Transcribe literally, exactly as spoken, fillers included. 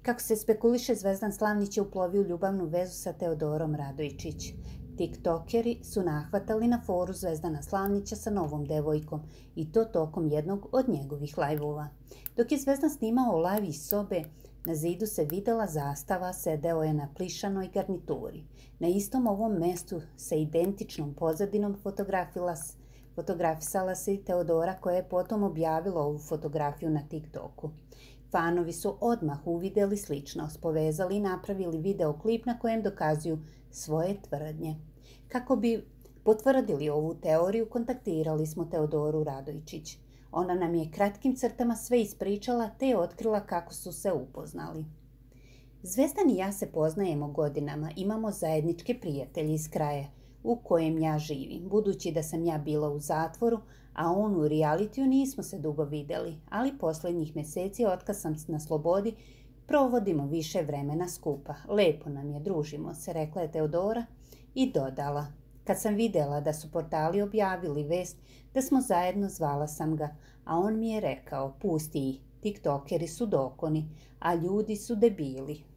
Kako se spekuliše, Zvezdan Slavnić je uplovio u ljubavnu vezu sa Teodorom Radojčić. Tiktokeri su nahvatali na foru Zvezdana Slavnića sa novom devojkom i to tokom jednog od njegovih lajvova. Dok je Zvezdan snimao lajv iz sobe, na zidu se videla zastava, sedeo je na plišanoj garnituri. Na istom ovom mestu sa identičnom pozadinom fotografisala se i Teodora, koja je potom objavila ovu fotografiju na TikToku. Fanovi su odmah uvideli sličnost, povezali i napravili videoklip na kojem dokazuju svoje tvrdnje. Kako bi potvrdili ovu teoriju, kontaktirali smo Teodoru Radojčić. Ona nam je kratkim crtama sve ispričala te je otkrila kako su se upoznali. Zvezdan i ja se poznajemo godinama, imamo zajedničke prijatelje iz kraja u kojem ja živim. Budući da sam ja bila u zatvoru, a on u realitiju, nismo se dugo videli, ali posljednjih mjeseci otkad sam na slobodi provodimo više vremena skupa. Lepo nam je, družimo se, rekla je Teodora i dodala. Kad sam vidjela da su portali objavili vest da smo zajedno, zvala sam ga, a on mi je rekao, pusti ih, tiktokeri su dokoni, a ljudi su debili.